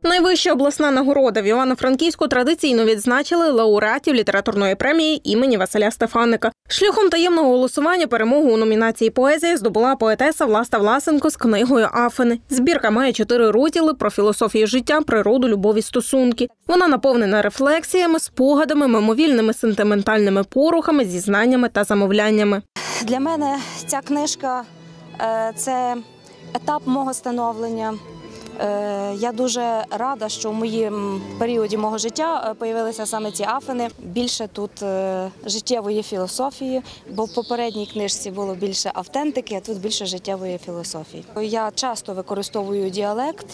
Найвища обласна нагорода в Івано-Франківську традиційно відзначили лауреатів літературної премії імені Василя Стефаника. Шляхом таємного голосування перемогу у номінації «Поезія» здобула поетеса Власта Власенко з книгою «Афини». Збірка має 4 розділи про філософію життя, природу, любов і стосунки. Вона наповнена рефлексіями, спогадами, мимовільними сентиментальними порухами, зізнаннями та замовляннями. Для мене ця книжка – це етап мого становлення. Я дуже рада, що в моєму періоді мого життя з'явилися саме ці афини. Більше тут життєвої філософії, бо в попередній книжці було більше автентики, а тут більше життєвої філософії. Я часто використовую діалект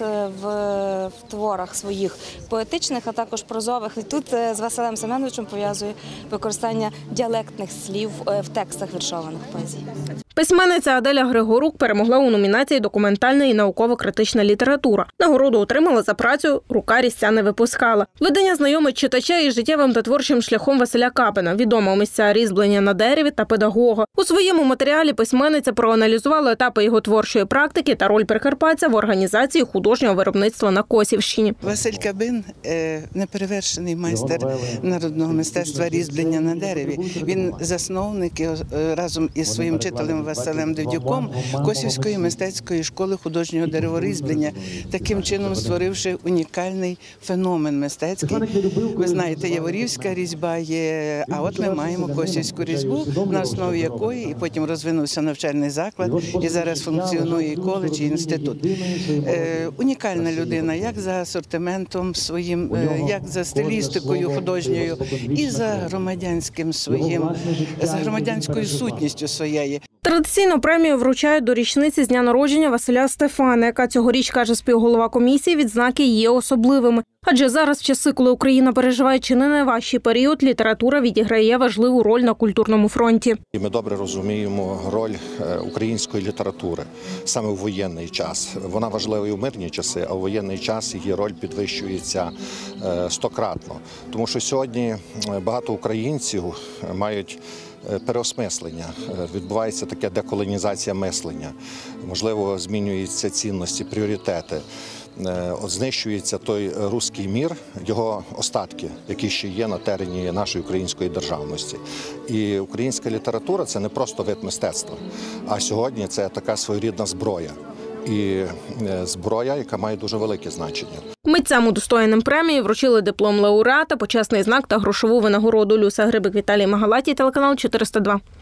в творах своїх поетичних, а також прозових. І тут з Василем Семеновичем пов'язую використання діалектних слів в текстах віршованих поезій. Письменниця Аделя Григорук перемогла у номінації «Документальна і науково-критична література». Нагороду отримала за працю «Рука різця не випускала». Видання знайомить читача із життєвим та творчим шляхом Василя Капина, відомого митця різьблення на дереві та педагога. У своєму матеріалі письменниця проаналізувала етапи його творчої практики та роль прикарпатця в організації художнього виробництва на Косівщині. Василь Капин – неперевершений майстер народного мистецтва різьблення на дереві. Він засновник разом із своїм вчителем Василем Девдюком Косівської мистецької школи художнього дереворізьблення, таким чином створивши унікальний феномен мистецький. Ви знаєте, яворівська різьба є, а от ми маємо косівську різьбу, на основі якої і потім розвинувся навчальний заклад, і зараз функціонує і коледж, і інститут. Унікальна людина, як за асортиментом своїм, як за стилістикою художньою, і за громадянським своїм, за громадянською сутністю своєї. Традиційно премію вручають до річниці з дня народження Василя Стефаника. Цьогоріч, каже співголова комісії, відзнаки є особливими. Адже зараз, в часи, коли Україна переживає чи не найважчий період, література відіграє важливу роль на культурному фронті. Ми добре розуміємо роль української літератури саме у воєнний час. Вона важлива і у мирні часи, а у воєнний час її роль підвищується стократно. Тому що сьогодні багато українців мають переосмислення, відбувається таке деколонізація мислення, можливо, змінюються цінності, пріоритети. Знищується той руський мір, його остатки, які ще є на терені нашої української державності. І українська література – це не просто вид мистецтва, а сьогодні це така своєрідна зброя. І зброя, яка має дуже велике значення. Митцям, удостоєним премії, вручили диплом лауреата, почесний знак та грошову винагороду. Люся Грибик, Віталій Магалатій, телеканал 402.